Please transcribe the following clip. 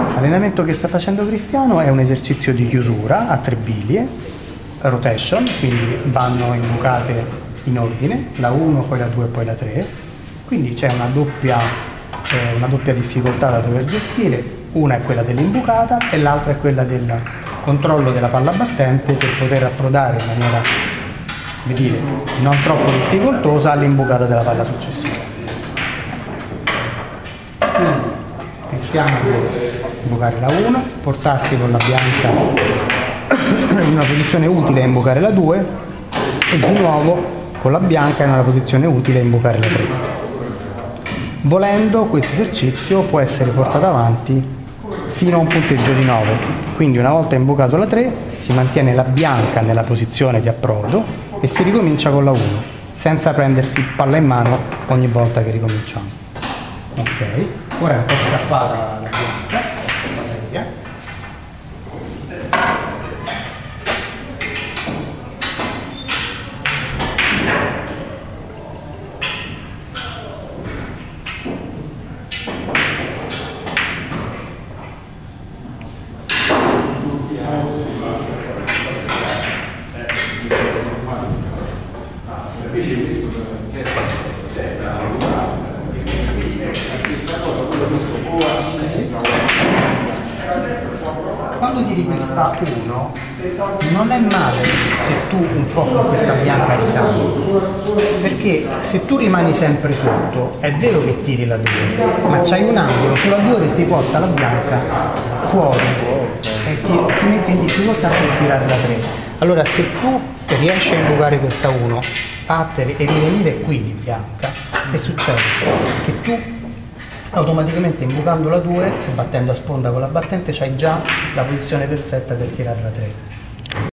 L'allenamento che sta facendo Cristiano è un esercizio di chiusura a 3 biglie, rotation, quindi vanno imbucate in ordine, la 1, poi la 2 e poi la 3, quindi c'è una doppia difficoltà da dover gestire, una è quella dell'imbucata e l'altra è quella del controllo della palla battente per poter approdare in maniera, come dire, non troppo difficoltosa all'imbucata della palla successiva. Quindi Cristiano deve imbucare la 1, portarsi con la bianca in una posizione utile a imbucare la 2 e di nuovo con la bianca in una posizione utile a imbucare la 3. Volendo, questo esercizio può essere portato avanti fino a un punteggio di 9, quindi una volta imbucato la 3 si mantiene la bianca nella posizione di approdo e si ricomincia con la 1 senza prendersi palla in mano ogni volta che ricominciamo. Ok, ora è un po' scappata la bianca, via. Quando tiri questa 1 non è male se tu un po' con questa bianca risali, perché se tu rimani sempre sotto è vero che tiri la 2, ma c'hai un angolo sulla 2 che ti porta la bianca fuori e ti mette in difficoltà per tirare la 3. Allora se tu riesci a imbucare questa 1, battere e rivenire qui di bianca, che succede? Che tu automaticamente imbucando la 2 e battendo a sponda con la battente c'hai già la posizione perfetta per tirare la 3.